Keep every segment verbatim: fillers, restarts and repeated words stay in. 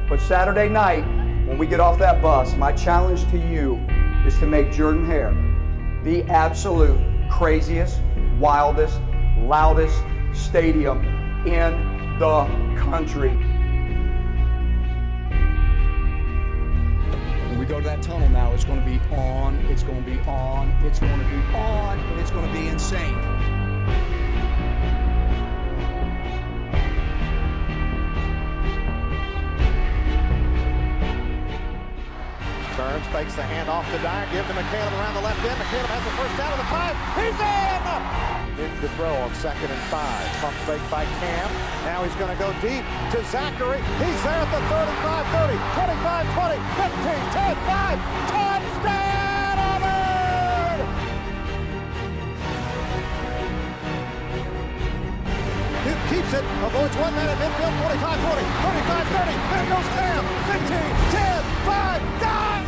But Saturday night, when we get off that bus, my challenge to you is to make Jordan-Hare the absolute craziest, wildest, loudest stadium in the country. When we go to that tunnel now, it's going to be on, it's going to be on, it's going to be on, and it's going to be insane. Burns fakes the handoff to Dyer, give to McCaleb around the left end. McCaleb has the first down of the five. He's in! In to throw on second and five. Pump fake by Cam. Now he's going to go deep to Zachary. He's there at the thirty-five, thirty, twenty-five, twenty, fifteen, ten, five. Touchdown, Auburn! Duke keeps it, avoids one man at midfield, forty-five, forty, thirty-five, thirty. There goes Cam. fifteen, ten, five, nine.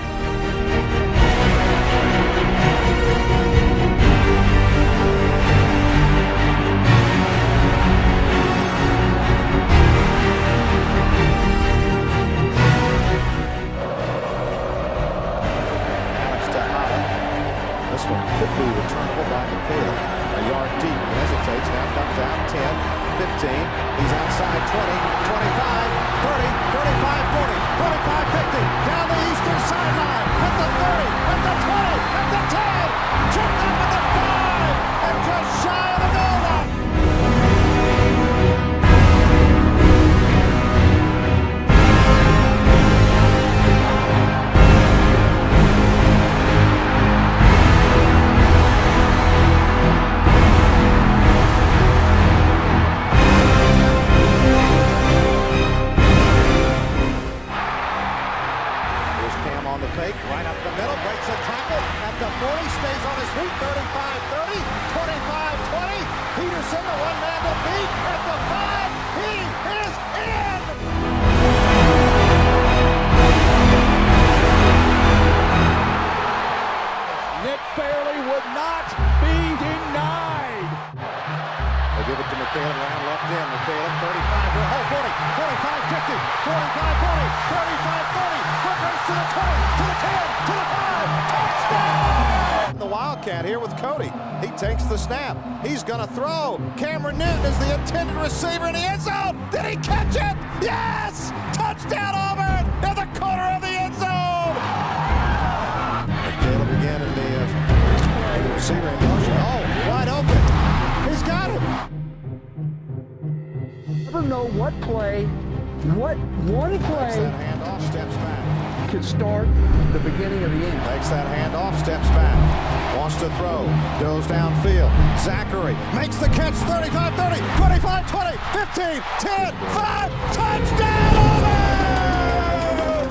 This one could be returnable by McCaleb. A yard deep. He hesitates. Now comes out. ten, fifteen. He's outside. twenty, twenty-five, thirty, thirty-five, forty, forty-five, fifty. Down the eastern sideline. At the thirty. At the twenty. At the ten. Tripped up at the five. And just shy of the goal line. Right up the middle, breaks a tackle at the forty, stays on his feet, thirty-five, thirty, twenty-five, twenty. Peterson, the one man to beat at the five. He is in! Nick Fairley would not be denied. They give it to McCaleb around left end. McCaleb, thirty-five, oh, forty, forty-five, fifty, forty-five, forty, thirty-five, forty. Foot race to the twenty, to the ten, to the five. Touchdown! The Wildcat here with Cody. He takes the snap. He's going to throw. Cameron Newton is the intended receiver in the end zone. Did he catch it? Yes! Touchdown, Auburn! In the corner of the end zone! McCaleb again in the, uh, in the receiver in motion. Oh, wide open. He's got him. Never know what play, what one play that handoff, steps back. could start the beginning of the end. Takes that handoff, steps back. Wants to throw, goes downfield. Zachary makes the catch, thirty-five, thirty, twenty-five, twenty, fifteen, ten, five, touchdown Auburn!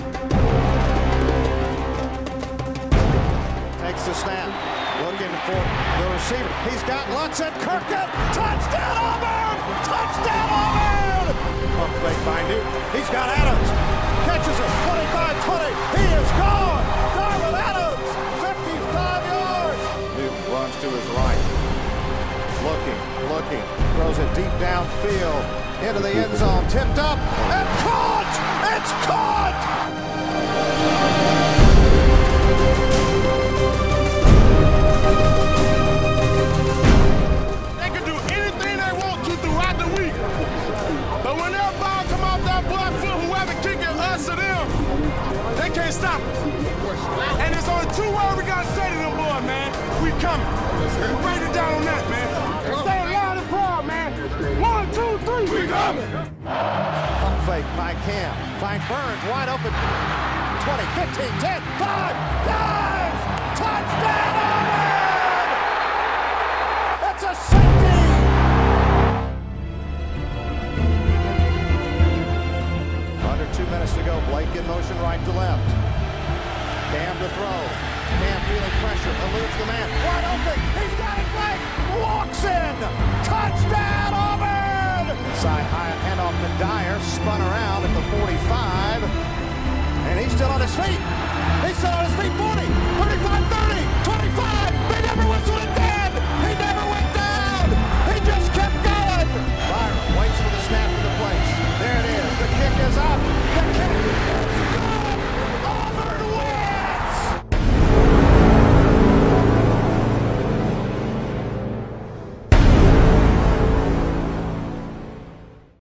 Takes the snap, looking for the receiver. He's got Lutz at Kirkland. Touchdown Auburn! Touchdown Auburn! Pump fake by Newton. He's got Adams. Catches it, twenty-five, twenty. He is gone! Darwin Adams, fifty-five yards. Newton runs to his right. Looking, looking. Throws it deep downfield. Into the end zone. Tipped up and caught! It's caught! They can't stop us. And there's only two words we gotta say to them boys, man. We coming. We write it down on that, man. Say it loud and proud, man. One, two, three, we coming. Pump fake by Cam. Find Burns wide open. twenty, fifteen, ten, five, dives! Touchdown Auburn! That's a safety! Under two minutes to go. Blake in motion right to left. Cam to throw. Cam feeling pressure. Eludes the man. Wide open. He's got it. Blake walks in. Touchdown Auburn! Side high handoff to Dyer. Spun around at the forty-five. And he's still on his feet. He's still on his feet. forty.